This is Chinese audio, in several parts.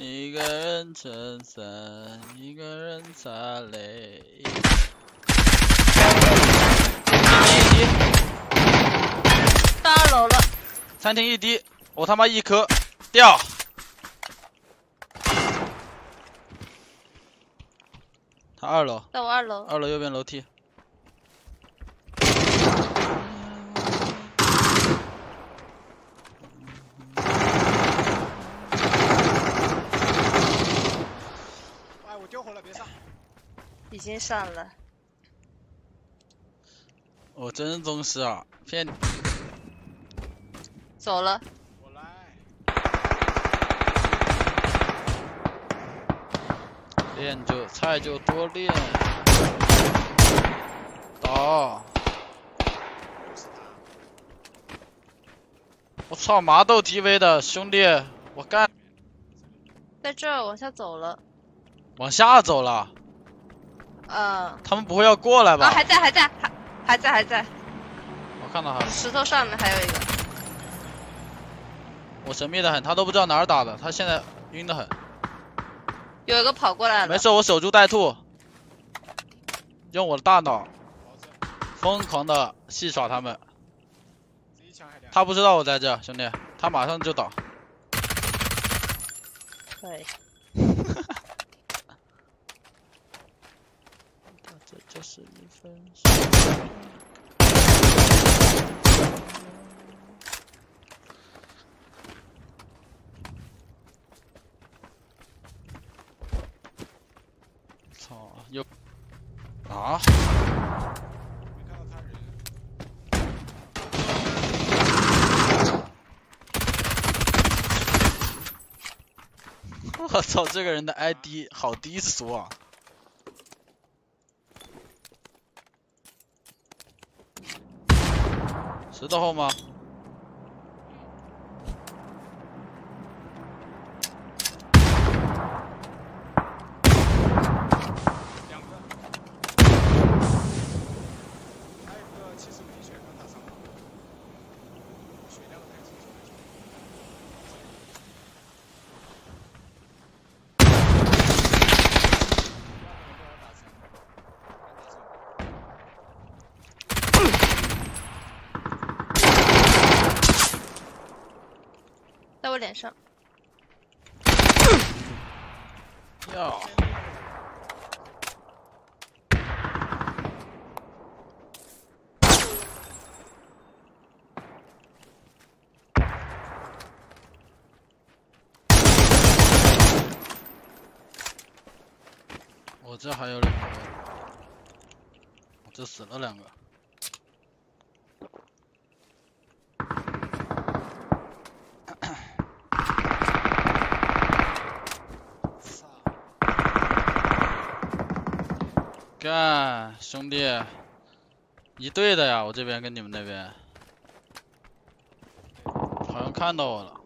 一个人撑伞，一个人擦泪。一滴， 到2楼了。 餐厅一滴，我他妈一颗掉。他2楼。 在我2楼。 2楼右边楼梯。 我救火了，别上。 已经上了。 我真宗师啊，骗你。 走了。 我来。 练就菜就多练。倒。我操，麻豆 TV 的兄弟，我干。 在这儿往下走了。 往下走了。他们不会要过来吧？ 啊，还在。 我看到他。 石头上面还有一个。 我神秘的很，他都不知道哪儿打的，他现在晕的很。 有一个跑过来了。 没事，我守株待兔，用我的大脑疯狂的戏耍他们。他不知道我在这，兄弟，他马上就倒。 可以。 这就是一份操，又啊！我操，这个人的 ID 好低俗啊！石头后吗？ 在我脸上。 要。我这还有2个，我这死了2个。干，兄弟，一队的呀！我这边跟你们那边，好像看到我了。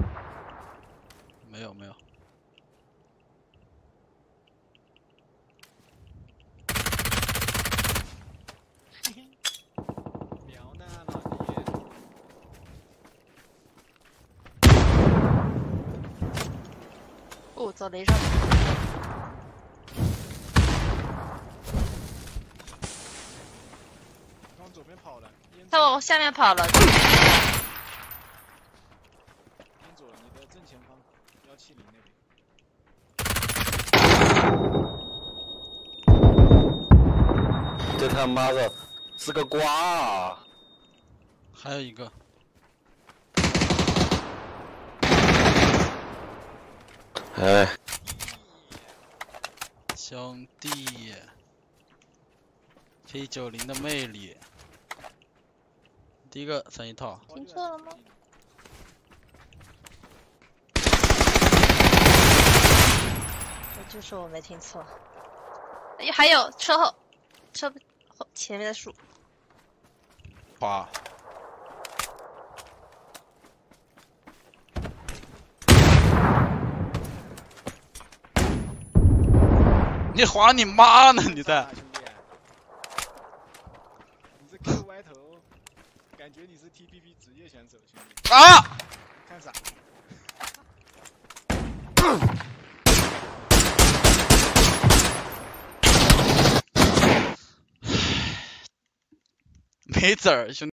没有。 瞄呢，老弟。 哦，走雷上。 往左边跑了。 他往下面跑了。 边左，你的正前方，170那边。 这他妈的是个瓜啊！ 还有一个。 哎， 兄弟 ，P90的魅力。第一个剩1套。 听错了吗？我就说我没听错。还有车后前面的树。 滑。你滑你妈呢！你在。 你这 Q 歪头，感觉你是 TPP 职业选手，兄弟。 啊！ 看啥？ 没籽儿，兄弟。